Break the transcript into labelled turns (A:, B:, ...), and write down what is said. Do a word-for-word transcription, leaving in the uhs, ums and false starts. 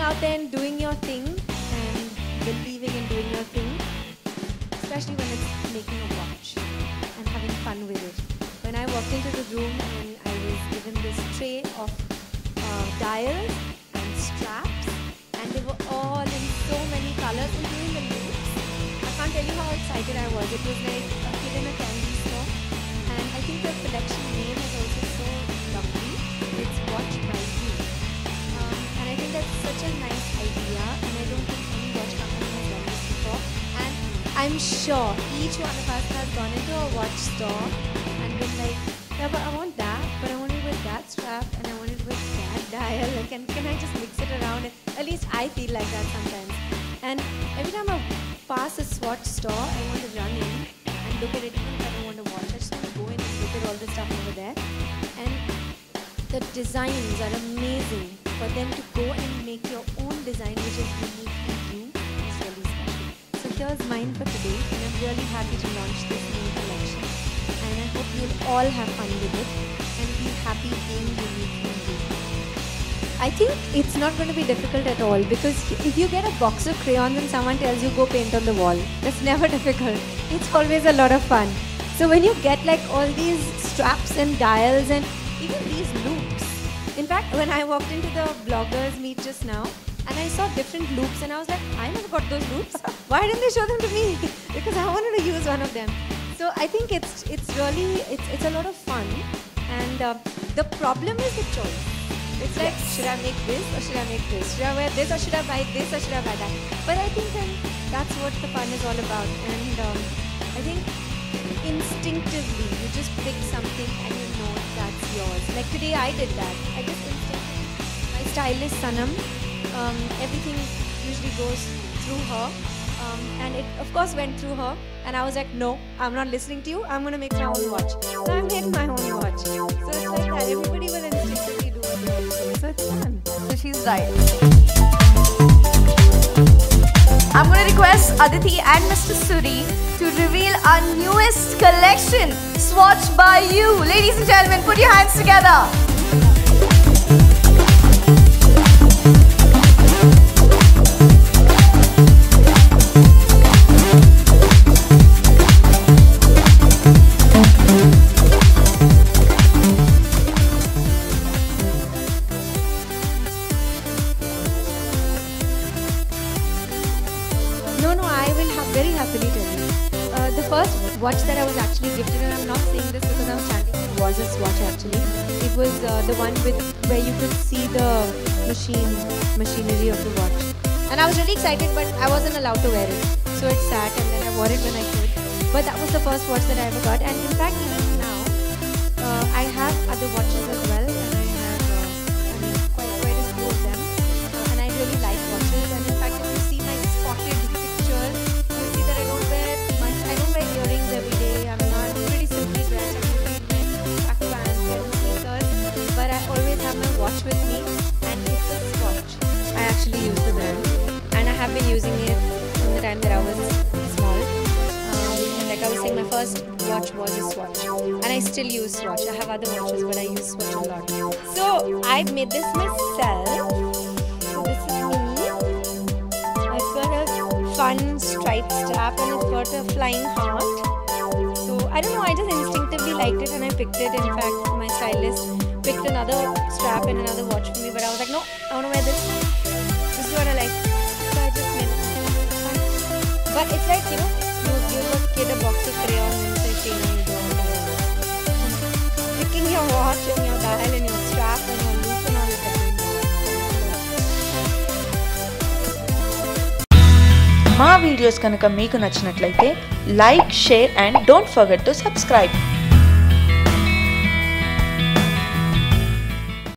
A: out there and doing your thing and believing in doing your thing, especially when it's making a watch and having fun with it. When I walked into the room and I was given this tray of uh, dials and straps, and they were all in so many colors, including the loops. I can't tell you how excited I was. It was like a kid in a candy store. And I think your collection name is also so lovely. It's Watch by You. Um, and I think that's such a nice idea, and I don't think any watch company has done this before. And I'm sure each one of us has gone into a watch store and been like, yeah, but I want that, but I want it with that strap, and I want it with that dial. Like, can, can I just mix it around? And at least I feel like that sometimes. And every time I pass a Swatch store, I want to run in and look at it, even if I don't want to watch. I just want to go in and look at all the stuff over there. And the designs are amazing. For them to go and make your own design, which is unique to you, is really special. So here's mine for today, and I'm really happy to launch this new collection. And I hope you'll all have fun with it and be happy being unique in you. I think it's not going to be difficult at all, because if you get a box of crayons and someone tells you go paint on the wall, that's never difficult. It's always a lot of fun. So when you get like all these straps and dials and even these loops. In fact, when I walked into the bloggers meet just now and I saw different loops and I was like, I never got those loops. Why didn't they show them to me? Because I wanted to use one of them. So I think it's it's really, it's, it's a lot of fun. And uh, the problem is the choice. It's like, yes. Should I make this or should I make this? Should I wear this or should I buy this or should I buy that? But I think then that's what the fun is all about. And um, I think instinctively you just pick something and you know that's yours. Like today I did that. I just instinctively, my stylist Sanam, um, everything usually goes through her. Um, and it of course went through her, and I was like, no, I'm not listening to you, I'm gonna make my own watch. So I made my own watch. So it's like that, everybody will instinctively do what they want to do. So it's fun.
B: So she's right. I'm gonna request Aditi and Mister Suri to reveal our newest collection, Swatch by You. Ladies and gentlemen, put your hands together.
A: No, no, I will ha very happily tell you. Uh, the first watch that I was actually gifted, and I'm not saying this because I'm standing, was a Swatch actually. It was uh, the one with where you could see the machine, machinery of the watch. And I was really excited, but I wasn't allowed to wear it. So it sat, and then I wore it when I could. But that was the first watch that I ever got. And in fact, even now, uh, I have other watches as well. And I have, uh, I mean, quite, quite a few of them. Uh, and I really like watches. And in fact, if you see my spotted pictures, you'll see that I don't wear much. I don't wear earrings every day. I'm not pretty simply dressed. I'm usually in track pants and sneakers. But I always have my watch with me. And it's a Swatch. I actually use the brand. And I have been using it from the time that I was small. Um, and like I was saying, my first watch was a Swatch. And I still use Swatch. I have other watches, but I use Swatch a lot. So I made this myself. So this is me. I've got a fun striped strap and it's got a flying heart. So I don't know, I just instinctively liked it and I picked it. In fact, my stylist picked another strap and another watch for me, but I was like, no, I want to wear this. This is what I like. So I just made it. But it's like, you know, you give a kid a box of crayons and say, okay, now you do it. Picking your watch and your dial and your strap and your loop and all that.
C: మా videos కనుక మీకు నచ్చినట్లయితే like, share and don't forget to subscribe.